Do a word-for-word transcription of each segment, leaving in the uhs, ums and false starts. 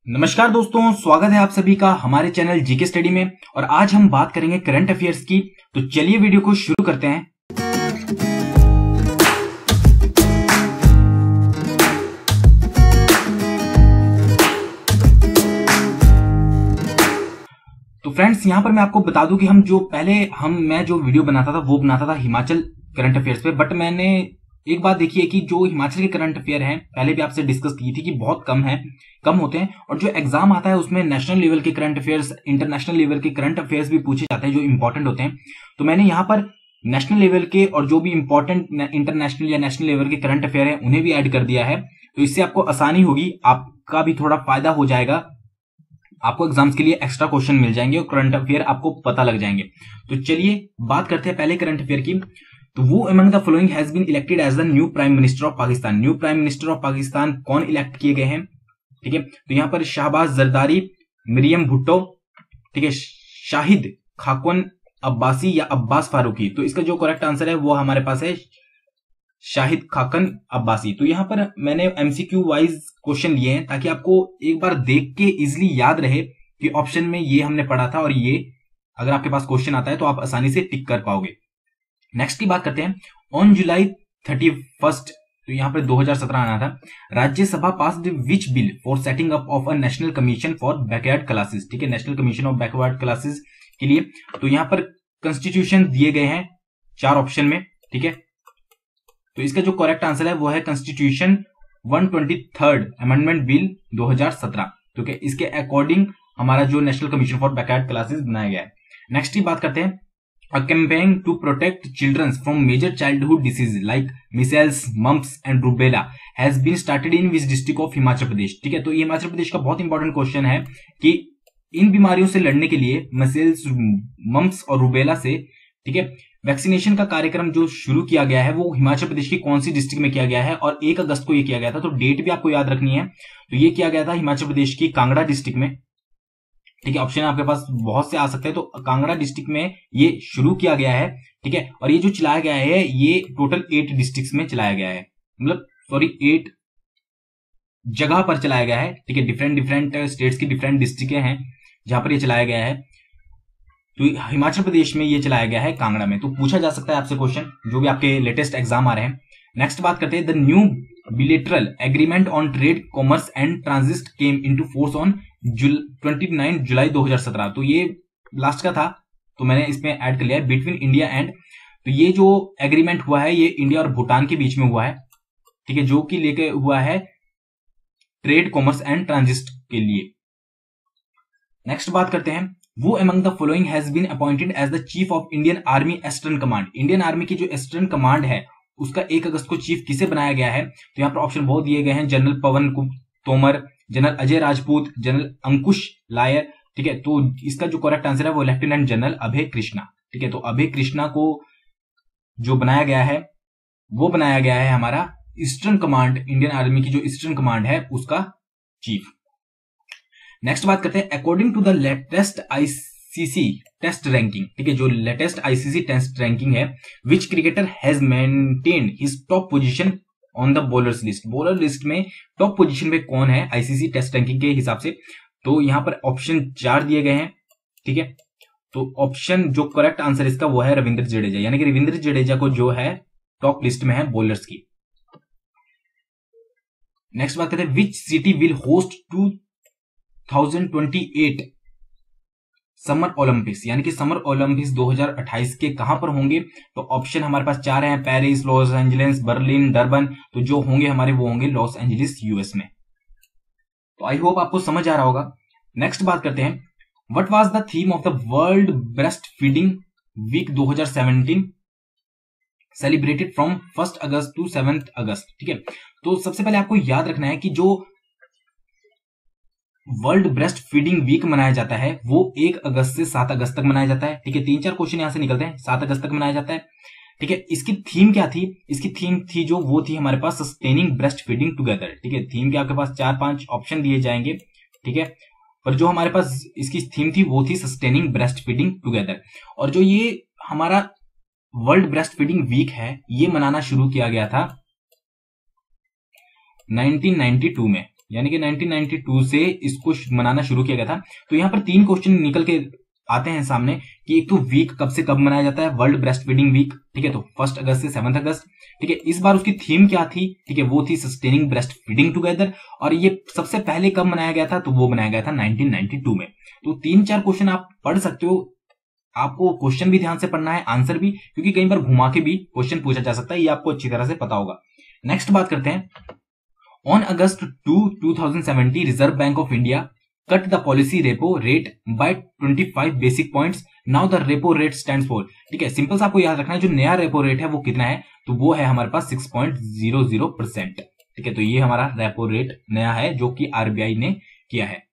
नमस्कार दोस्तों, स्वागत है आप सभी का हमारे चैनल जीके स्टडी में। और आज हम बात करेंगे करंट अफेयर्स की। तो चलिए वीडियो को शुरू करते हैं। तो फ्रेंड्स, यहां पर मैं आपको बता दूं कि हम जो पहले हम मैं जो वीडियो बनाता था वो बनाता था हिमाचल करंट अफेयर्स पे। बट मैंने एक बात देखी है कि जो हिमाचल के करंट अफेयर हैं, पहले भी आपसे डिस्कस की थी कि बहुत कम है कम होते हैं। और जो एग्जाम आता है उसमें नेशनल लेवल के करंट अफेयर्स, इंटरनेशनल लेवल के करंट अफेयर्स भी पूछे जाते हैं जो इंपॉर्टेंट होते हैं। तो मैंने यहाँ पर नेशनल लेवल के और जो भी इंपॉर्टेंट इंटरनेशनल या नेशनल लेवल के करंट अफेयर है उन्हें भी ऐड कर दिया है। तो इससे आपको आसानी होगी, आपका भी थोड़ा फायदा हो जाएगा, आपको एग्जाम्स के लिए एक्स्ट्रा क्वेश्चन मिल जाएंगे और करंट अफेयर आपको पता लग जाएंगे। तो चलिए बात करते हैं पहले करंट अफेयर की। तो वो among the following has been elected as the new prime minister of Pakistan. New prime minister of Pakistan कौन इलेक्ट किए गए हैं? ठीक है, तो यहां पर शाहबाज जरदारी, मरियम भुट्टो, ठीक है, शाहिद खाकन अब्बासी या अब्बास फारूकी। तो इसका जो करेक्ट आंसर है वो हमारे पास है शाहिद खाकन अब्बासी। तो यहां पर मैंने एमसीक्यू वाइज क्वेश्चन लिए हैं ताकि आपको एक बार देख के इजिली याद रहे कि ऑप्शन में ये हमने पढ़ा था और ये अगर आपके पास क्वेश्चन आता है तो आप आसानी से टिक कर पाओगे। नेक्स्ट की बात करते हैं। ऑन जुलाई थर्टी फर्स्ट, तो यहां पर दो हज़ार सत्रह आना था, Rajya Sabha passed which bill for setting up of a national commission for backward classes. ठीक है, national commission of backward classes के लिए। तो यहां पर कॉन्स्टिट्यूशन दिए गए हैं चार ऑप्शन में। ठीक है, तो इसका जो करेक्ट आंसर है वो है constitution one twenty third amendment bill दो हज़ार सत्रह। ठीक है, इसके अकॉर्डिंग हमारा जो national commission for backward classes बनाया गया है। नेक्स्ट की बात करते हैं। A campaign to protect children from major childhood diseases like measles, mumps and rubella has been started in which district of Himachal Pradesh. ठीक है, तो ये हिमाचल प्रदेश का बहुत इंपॉर्टेंट क्वेश्चन है कि इन बीमारियों से लड़ने के लिए मसेल्स, मम्प्स और रूबेला से, ठीक है, वैक्सीनेशन का कार्यक्रम जो शुरू किया गया है वो हिमाचल प्रदेश की कौन सी डिस्ट्रिक्ट में किया गया है और एक अगस्त को ये किया गया था। तो डेट भी आपको याद रखनी है। तो ये किया गया था हिमाचल प्रदेश की कांगड़ा डिस्ट्रिक्ट में। ठीक है, ऑप्शन आपके पास बहुत से आ सकते हैं। तो कांगड़ा डिस्ट्रिक्ट में ये शुरू किया गया है। ठीक है, और ये जो चलाया गया है ये टोटल एट डिस्ट्रिक्ट्स में चलाया गया है, मतलब सॉरी एट जगह पर चलाया गया है। ठीक है, डिफरेंट डिफरेंट स्टेट्स की डिफरेंट डिस्ट्रिक्टें हैं जहां पर ये चलाया गया है। तो हिमाचल प्रदेश में ये चलाया गया है कांगड़ा में। तो पूछा जा सकता है आपसे क्वेश्चन जो भी आपके लेटेस्ट एग्जाम आ रहे हैं। नेक्स्ट बात करते हैं। The new bilateral agreement on trade, commerce and transit came into force on twenty nine जुलाई दो हज़ार सत्रह। तो ये लास्ट का था तो मैंने इसमें ऐड कर लिया है बिटवीन इंडिया एंड। तो ये जो एग्रीमेंट हुआ है ये इंडिया और भूटान के बीच में हुआ है। ठीक है, जो कि लेके हुआ है ट्रेड, कॉमर्स एंड ट्रांजिट के लिए। नेक्स्ट बात करते हैं। वो among the following has been appointed as the chief of Indian army eastern command. Indian army की जो ईस्टर्न कमांड है उसका एक अगस्त को चीफ किसे बनाया गया है? तो यहाँ पर ऑप्शन बहुत दिए गए हैं। General Pawan Tomar, general Ajay Rajput, general Ankush लायर। ठीक है, तो इसका जो करेक्ट आंसर है वो लेफ्टिनेंट जनरल अभय कृष्णा। ठीक है, तो अभय कृष्णा को जो बनाया गया है वो बनाया गया है हमारा ईस्टर्न कमांड, इंडियन आर्मी की जो ईस्टर्न कमांड है उसका चीफ। नेक्स्ट बात करते हैं। According to the latest ICC test ranking, ठीक है, जो लेटेस्ट आईसीसी टेस्ट रैंकिंग है, which cricketer has maintained his top position on the bowlers list. Bowler list में टॉप पोजीशन पे कौन है आईसीसी टेस्ट रैंकिंग के हिसाब से? तो यहां पर ऑप्शन चार दिए गए हैं। ठीक है, तो ऑप्शन जो करेक्ट आंसर इसका वो है रविंद्र जडेजा, यानी कि रविंद्र जडेजा को जो है टॉप लिस्ट में है बॉलर्स की। नेक्स्ट बात करते हैं। Which city will host two thousand twenty eight summer Olympics, यानी कि समर ओलंपिक्स दो हज़ार अट्ठाईस के कहां पर होंगे? तो ऑप्शन हमारे पास चार हैं। Paris, Los Angeles, Berlin, Durban. तो जो होंगे हमारे वो होंगे लॉस एंजलिस, यूएस में। तो आई होप आपको समझ आ रहा होगा। नेक्स्ट बात करते हैं। What was the theme of the world breast feeding week दो हज़ार सत्रह celebrated from first August to seventh August. ठीक है, तो सबसे पहले आपको याद रखना है कि जो वर्ल्ड ब्रेस्ट फीडिंग वीक मनाया जाता है वो एक अगस्त से सात अगस्त तक मनाया जाता है। ठीक है, तीन चार क्वेश्चन यहां से निकलते हैं। सात अगस्त तक मनाया जाता है। ठीक है, इसकी थीम क्या थी? इसकी थीम थी जो वो थी हमारे पास सस्टेनिंग ब्रेस्ट फीडिंग टुगेदर। ठीक है, थीम के आपके पास चार पांच ऑप्शन दिए जाएंगे। ठीक है, पर जो हमारे पास इसकी थीम थी वो थी सस्टेनिंग ब्रेस्ट फीडिंग टुगेदर। और जो ये हमारा वर्ल्ड ब्रेस्ट फीडिंग वीक है ये मनाना शुरू किया गया था नाइनटीन नाइंटी टू में। यानी कि नाइनटीन नाइंटी टू से इसको मनाना शुरू किया गया था। तो यहाँ पर तीन क्वेश्चन निकल के आते हैं सामने कि एक तो वीक कब से कब मनाया जाता है, वर्ल्ड ब्रेस्ट फीडिंग वीक, ठीक है, तो फर्स्ट अगस्त से सेवंथ अगस्त, ठीक है। इस बार उसकी थीम क्या थी, ठीक है, वो थी सस्टेनिंग ब्रेस्ट फीडिंग टुगेदर, और ये सबसे पहले कब मनाया गया था, तो वो बनाया गया था नाइनटीन नाइंटी टू में। तो तीन चार क्वेश्चन आप पढ़ सकते हो, आपको क्वेश्चन भी ध्यान से पढ़ना है, आंसर भी, क्योंकि कई बार घुमा के भी क्वेश्चन पूछा जा सकता है, ये आपको अच्छी तरह से पता होगा। नेक्स्ट बात करते हैं, on August two two thousand seventy reserve bank of India cut the policy repo rate by twenty-five basic points. Now the repo rate stands for, ठीक है, सिंपल सा आपको याद रखना है जो नया रेपो रेट है वो कितना है, तो वो है हमारे पास six point zero zero percent, ठीक है। तो ये हमारा रेपो रेट नया है जो कि आरबीआई ने किया है।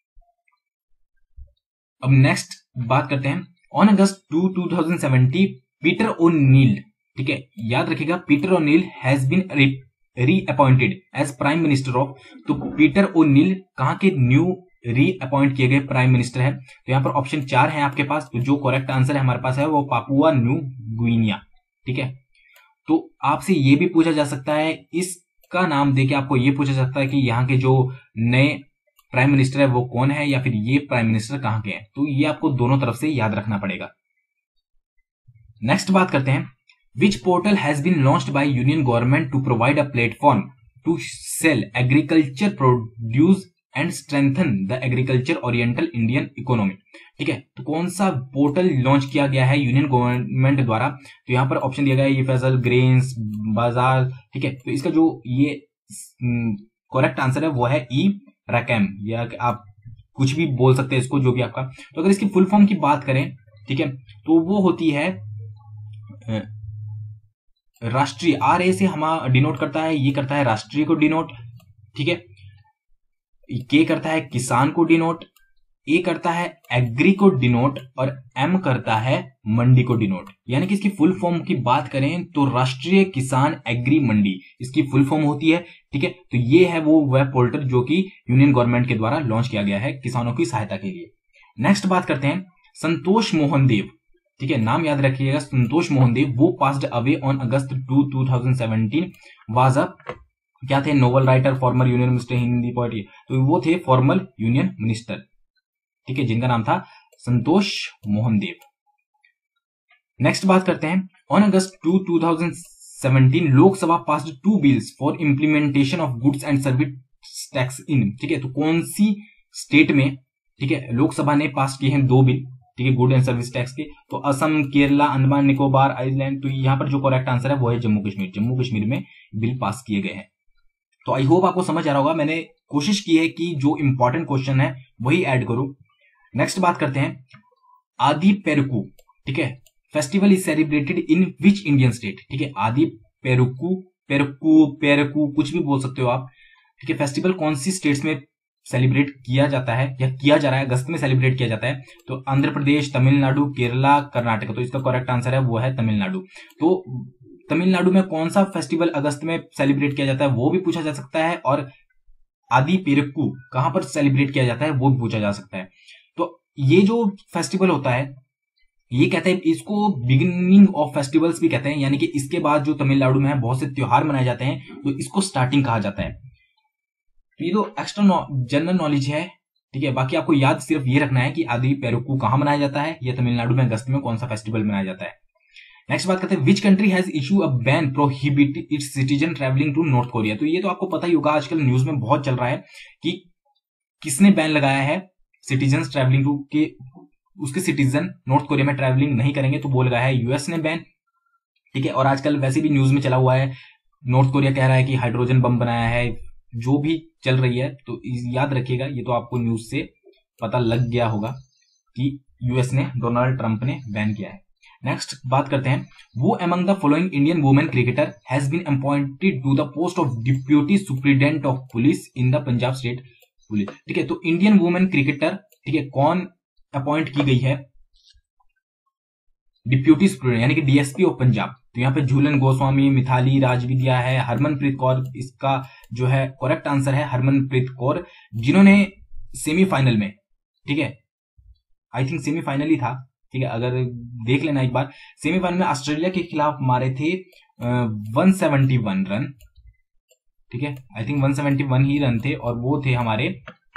अब नेक्स्ट बात करते हैं, on August two two thousand seventy Peter O'Neill, ठीक है, याद रखिएगा Peter O'Neill has been reappointed as prime minister of, तो पीटर ओ'नील कहां के न्यू रीअपॉइंट किए गए प्राइम मिनिस्टर है, तो यहां पर ऑप्शन चार है आपके पास, तो जो करेक्ट आंसर है हमारे पास है वो पापुआ न्यू गुइनिया, ठीक है। तो आपसे ये भी पूछा जा सकता है, इसका नाम देके आपको ये पूछा जा सकता है कि यहाँ के जो नए प्राइम मिनिस्टर है वो कौन है, या फिर ये प्राइम मिनिस्टर कहां के हैं, तो ये आपको दोनों तरफ से याद रखना पड़ेगा। नेक्स्ट बात करते हैं, which portal has been launched by union government to provide a platform to sell agriculture produce and strengthen the agriculture oriental Indian economy, ठीक है। तो कौन सा पोर्टल लॉन्च किया गया है यूनियन गवर्नमेंट द्वारा, तो यहां पर ऑप्शन दिया गया है ये फसल, ग्रेन्स, बाजार, ठीक है। तो इसका जो ये करेक्ट आंसर है वो है ई रकैम, या आप कुछ भी बोल सकते हैं इसको, जो भी आपका। तो अगर इसकी फुल फॉर्म की बात करें, ठीक है, तो वो होती है राष्ट्रीय, आर ए से हमारा डिनोट करता है, ये करता है राष्ट्रीय को डिनोट, ठीक है, के करता है किसान को डिनोट, ए करता है एग्री को डिनोट, और एम करता है मंडी को डिनोट। यानी कि इसकी फुल फॉर्म की बात करें तो राष्ट्रीय किसान एग्री मंडी इसकी फुल फॉर्म होती है, ठीक है। तो ये है वो वह पोर्टल जो कि यूनियन गवर्नमेंट के द्वारा लॉन्च किया गया है किसानों की सहायता के लिए। नेक्स्ट बात करते हैं, संतोष मोहन देव, ठीक है, नाम याद रखिएगा, संतोष मोहन देव, वो passed away on August two two thousand seventeen, was a क्या थे, novel writer, former union minister, Hindi poet, तो वो थे फॉर्मल यूनियन मिनिस्टर, ठीक है, जिनका नाम था संतोष मोहन देव। नेक्स्ट बात करते हैं, on August two two thousand seventeen Lok Sabha passed two bills for implementation of goods and service tax in, ठीक है। तो कौन सी स्टेट में, ठीक है, लोकसभा ने पास किए हैं दो बिल, ठीक है, गुड एंड सर्विस टैक्स के, तो असम, केरला, अंडमान निकोबार आइलैंड। तो यहाँ पर जो करेक्ट आंसर है वो है जम्मू कश्मीर, जम्मू कश्मीर में बिल पास किए गए हैं। तो आई होप आपको समझ आ रहा होगा, मैंने कोशिश की है कि जो इंपॉर्टेंट क्वेश्चन है वही ऐड करूं। नेक्स्ट बात करते हैं, आदि पेरुकू, ठीक है, festival is celebrated in which Indian state, ठीक है, आदि पेरुकू, पेरुकू, पेरुकू कुछ भी बोल सकते हो आप, ठीक है, फेस्टिवल कौन सी स्टेट्स में सेलिब्रेट किया जाता है या किया जा रहा है, अगस्त में सेलिब्रेट किया जाता है, तो आंध्र प्रदेश, तमिलनाडु, केरला, कर्नाटक। तो इसका करेक्ट आंसर है वो है तमिलनाडु। तो तमिलनाडु में कौन सा फेस्टिवल अगस्त में सेलिब्रेट किया जाता है वो भी पूछा जा सकता है, और आदि पेरुकू कहां पर सेलिब्रेट किया जाता है वो भी पूछा जा सकता है। तो ये जो फेस्टिवल होता है ये कहते हैं, इसको बिगिनिंग ऑफ फेस्टिवल्स भी कहते हैं, यानी कि इसके बाद जो तमिलनाडु में है बहुत से त्योहार मनाए जाते हैं, तो इसको स्टार्टिंग कहा जाता है। तो ये तो एक्स्ट्रा जनरल नॉलेज है, ठीक है। बाकी आपको याद सिर्फ ये रखना है कि आदि पेरुकू कहां मनाया जाता है, या तमिलनाडु में अगस्त में कौन सा फेस्टिवल मनाया जाता है। नेक्स्ट बात करते हैं, which country has issue a ban prohibit its citizen travelling to north Korea. तो ये तो आपको पता ही होगा, आजकल न्यूज में बहुत चल रहा है कि किसने बैन लगाया है सिटीजन ट्रैवलिंग टू, के उसके सिटीजन नॉर्थ कोरिया में ट्रैवलिंग नहीं करेंगे, तो वो लगाया है यूएस ने बैन, ठीक है। और आजकल वैसे भी न्यूज में चला हुआ है, नॉर्थ कोरिया कह रहा है कि हाइड्रोजन बम बनाया है, जो भी चल रही है। तो याद रखिएगा, ये तो आपको न्यूज से पता लग गया होगा कि यूएस ने, डोनाल्ड ट्रंप ने बैन किया है। नेक्स्ट बात करते हैं, वो among the following Indian women cricketer has been appointed to the post of deputy superintendent of police in the Punjab state police, ठीक है। तो इंडियन वुमेन क्रिकेटर, ठीक है, कौन अपॉइंट की गई है डिप्यूटी सुप्रिटेंडेंट यानी कि डीएसपी ऑफ पंजाब। तो यहाँ पे झूलन गोस्वामी, मिथाली राजविद्या है, हरमनप्रीत कौर इसका जो है करेक्ट आंसर है, हरमनप्रीत कौर, जिन्होंने सेमीफाइनल में, ठीक है, आई थिंक सेमीफाइनल ही था, ठीक है, अगर देख लेना एक बार, सेमीफाइनल में ऑस्ट्रेलिया के खिलाफ मारे थे वन सेवेंटी वन रन, ठीक है, I think one seventy one ही रन थे और वो थे हमारे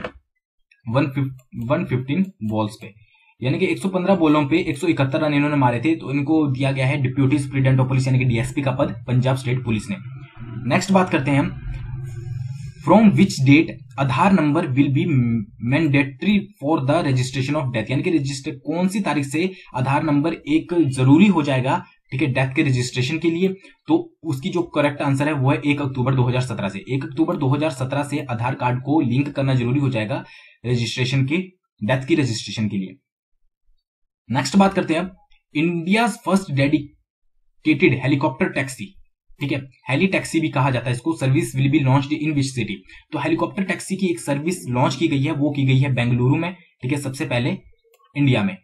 वन फिफ्टीन बॉल्स पे, यानी कि एक सौ पंद्रह बॉलों पे एक सौ इकहत्तर रन इन्होंने मारे थे। तो इनको दिया गया है डिप्यूटी सुप्रिटेंडेंट ऑफ पुलिस यानी कि डीएसपी का पद पंजाब स्टेट पुलिस ने। नेक्स्ट बात करते हैं हम, from which date Aadhaar number will be mandatory for the registration of death, यानी कि रजिस्टर कौन सी तारीख से आधार नंबर एक जरूरी हो जाएगा, ठीक है, डेथ के रजिस्ट्रेशन के लिए। तो उसकी जो करेक्ट आंसर है वो है एक अक्टूबर दो हज़ार सत्रह से। एक अक्टूबर दो हज़ार सत्रह से आधार कार्ड को लिंक करना जरूरी हो जाएगा रजिस्ट्रेशन के, डेथ की रजिस्ट्रेशन के लिए। नेक्स्ट बात करते हैं, India first dedicated helicopter taxi, ठीक है, हेली टैक्सी भी कहा जाता है इसको, service will be launched in which city. तो हेलीकॉप्टर टैक्सी की एक सर्विस लॉन्च की गई है, वो की गई है बेंगलुरु में, ठीक है, सबसे पहले इंडिया में।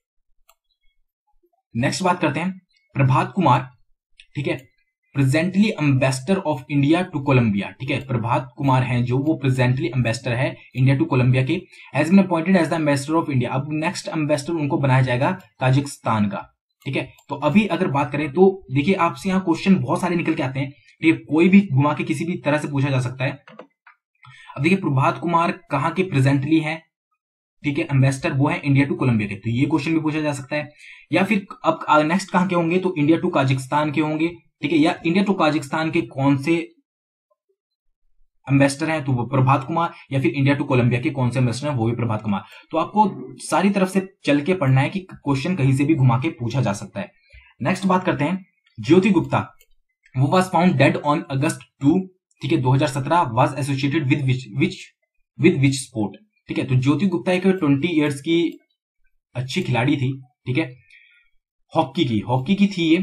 नेक्स्ट बात करते हैं, प्रभात कुमार, ठीक है, presently ambassador of India to Colombia, ठीक है, प्रभात कुमार हैं जो, वो प्रेजेंटली एम्बेसडर है इंडिया टू कोलंबिया के, has been appointed as the ambassador of India. अब नेक्स्ट एम्बेसडर उनको बनाया जाएगा ताजिकिस्तान का, ठीक है। तो अभी अगर बात करें तो देखिए आपसे यहाँ क्वेश्चन बहुत सारे निकल के आते हैं, ठीक है, कोई भी घुमा के किसी भी तरह से पूछा जा सकता है। अब देखिए प्रभात कुमार कहाँ के प्रेजेंटली है, ठीक है, एम्बेसडर वो है इंडिया टू कोलंबिया के, तो ये क्वेश्चन भी पूछा जा सकता है। या फिर अब नेक्स्ट कहां के होंगे, तो इंडिया टू काजाकिस्तान के होंगे, ठीक है, या इंडिया टू काजाकिस्तान के कौन से एम्बेसडर हैं, तो वो प्रभात कुमार, या फिर इंडिया टू कोलंबिया के कौन से एम्बेसडर हैं, वो भी प्रभात कुमार। तो आपको सारी तरफ से चल के पढ़ना है कि क्वेश्चन कहीं से भी घुमा के पूछा जा सकता है। नेक्स्ट बात करते हैं, ज्योति गुप्ता, वो was found dead on August two, ठीक है, दो हज़ार सत्रह, was associated with which which with which sport, ठीक है। तो ज्योति गुप्ता एक ट्वेंटी इयर्स की अच्छी खिलाड़ी थी, ठीक है, हॉकी की हॉकी की थी ये।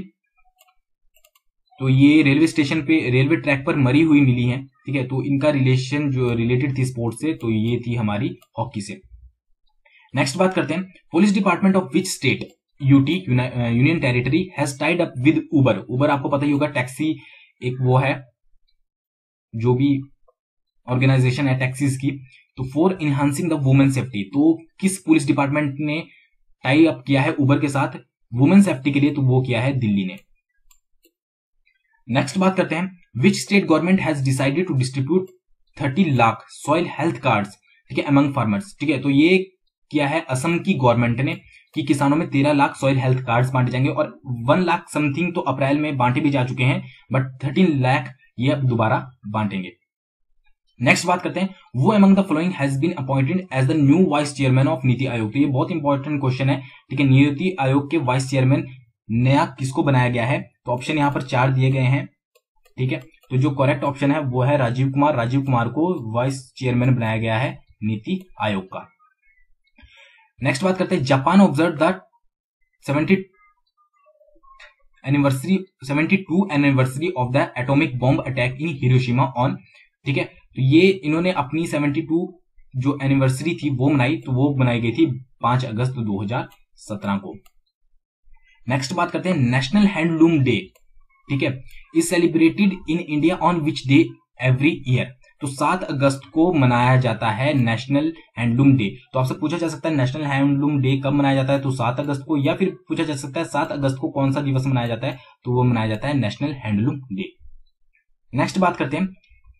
तो ये रेलवे स्टेशन पे, रेलवे ट्रैक पर मरी हुई मिली है, ठीक है। तो इनका रिलेशन जो रिलेटेड थी स्पोर्ट्स से, तो ये थी हमारी हॉकी से। नेक्स्ट बात करते हैं, police department of which state, UT union territory, has tied up with Uber. Uber आपको पता ही होगा, टैक्सी एक वो है जो भी ऑर्गेनाइजेशन है टैक्सीज की। तो for enhancing the women safety, तो किस पुलिस डिपार्टमेंट ने टाई अप किया है उबर के साथ वुमेन सेफ्टी के लिए, तो वो किया है दिल्ली ने। नेक्स्ट बात करते हैं, which state government has decided to distribute thirty lakh soil health cards, ठीक है, अमंग फार्मर्स, ठीक है। तो ये किया है असम की गवर्नमेंट ने कि किसानों में तेरह लाख सॉइल हेल्थ कार्ड्स बांटे जाएंगे, और वन लाख समथिंग तो अप्रैल में बांटे भी जा चुके हैं, बट थर्टीन लाख ये अब दोबारा बांटेंगे। नेक्स्ट बात करते हैं, वो among the following has been appointed as the new vice chairman of Niti Aayog. तो ये बहुत इंपॉर्टेंट क्वेश्चन है, ठीक है, नीति आयोग के वाइस चेयरमैन नया किसको बनाया गया है, तो ऑप्शन यहां पर चार दिए गए हैं, ठीक है। तो जो करेक्ट ऑप्शन है वो है राजीव कुमार, राजीव कुमार को वाइस चेयरमैन बनाया गया है नीति आयोग का। नेक्स्ट बात करते हैं, Japan observe the seventy anniversary seventy two anniversary of the atomic bomb attack in Hiroshima on, ठीक है। तो ये इन्होंने अपनी सेवेंटी टू जो एनिवर्सरी थी वो मनाई, तो वो बनाई गई थी पांच अगस्त दो हज़ार सत्रह को। नेक्स्ट बात करते हैं, नेशनल हैंडलूम डे, ठीक है, is celebrated in India on which day every year. तो सात अगस्त को मनाया जाता है नेशनल हैंडलूम डे। तो आपसे पूछा जा सकता है नेशनल हैंडलूम डे कब मनाया जाता है, तो सात अगस्त को, या फिर पूछा जा सकता है सात अगस्त को कौन सा दिवस मनाया जाता है, तो वो मनाया जाता है नेशनल हैंडलूम डे। नेक्स्ट बात करते हैं,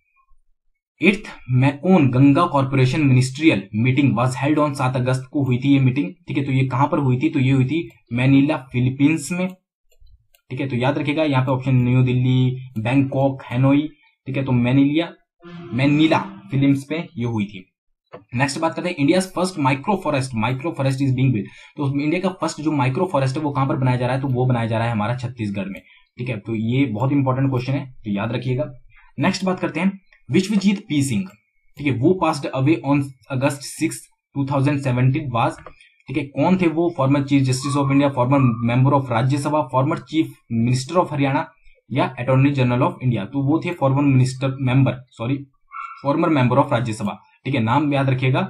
eighth Mekong Ganga corporation ministerial meeting was held on, सात अगस्त को हुई थी ये मीटिंग, ठीक है। तो ये कहां पर हुई थी, तो ये हुई थी मैनीला फिलीपींस में, ठीक है। तो याद रखिएगा यहाँ पे option New Delhi, Bangkok, Hanoi, ठीक है। तो मैनीलिया मैनीला फिलिप्स पे ये हुई थी। नेक्स्ट बात करते हैं, India first micro forest micro forest is being built. तो इंडिया का फर्स्ट जो माइक्रो फॉरेस्ट है वो कहां पर बनाया जा रहा है, तो वो बनाया जा रहा है हमारा छत्तीसगढ़ में, ठीक है। तो ये बहुत इंपॉर्टेंट क्वेश्चन है, तो याद रखिएगा। नेक्स्ट बात करते हैं, विश्वजीत पी सिंह, ठीक है, वो passed away on August six two thousand seventeen was, ठीक है, कौन थे वो, former chief justice of India, former member of Rajya Sabha, former chief minister of Haryana, या अटॉर्नी जनरल ऑफ इंडिया। तो वो थे former minister member sorry former member of Rajya Sabha, ठीक है, नाम याद रखिएगा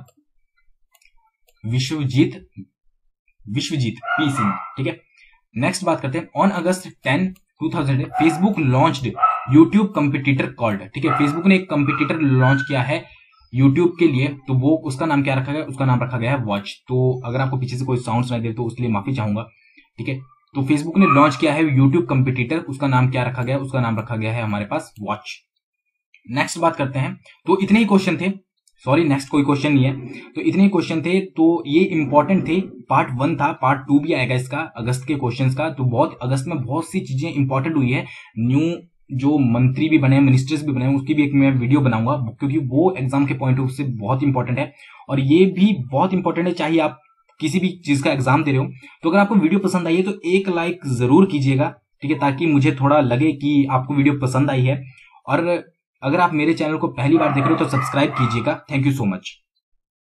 विश्वजीत विश्वजीत पी सिंह, ठीक है। नेक्स्ट बात करते हैं, on August ten two thousand Facebook launched YouTube competitor called, ठीक है, फेसबुक ने एक कंपटीटर लॉन्च किया है यूट्यूब के लिए, तो वो उसका नाम क्या रखा गया, उसका नाम रखा गया है वॉच। तो अगर आपको पीछे से कोई साउंड सुनाई दे तो उसके लिए माफी चाहूंगा, ठीक है। तो फेसबुक ने लॉन्च किया है यूट्यूब कंपटीटर, उसका नाम क्या रखा गया, उसका नाम रखा गया है हमारे पास वॉच। नेक्स्ट बात करते हैं। तो इतने ही क्वेश्चन थे, सॉरी नेक्स्ट कोई क्वेश्चन नहीं है, तो इतने ही क्वेश्चन थे। तो ये इंपॉर्टेंट थे, पार्ट वन था, पार्ट टू भी आएगा इसका अगस्त के क्वेश्चंस का। तो बहुत अगस्त में बहुत सी चीजें इंपॉर्टेंट हुई है, न्यू जो मंत्री भी बने, मिनिस्टर्स भी बने, उसकी भी एक मैं वीडियो बनाऊंगा, क्योंकि वो एग्जाम के पॉइंट ऑफ व्यू से बहुत इंपॉर्टेंट है। और ये भी बहुत इंपॉर्टेंट है, चाहे आप किसी भी चीज का एग्जाम दे रहे हो। तो अगर आपको वीडियो पसंद आई है तो एक लाइक जरूर कीजिएगा, ठीक है, ताकि मुझे थोड़ा लगे कि आपको वीडियो पसंद आई है। और अगर आप मेरे चैनल को पहली बार देख रहे हो तो सब्सक्राइब कीजिएगा। Thank you so much.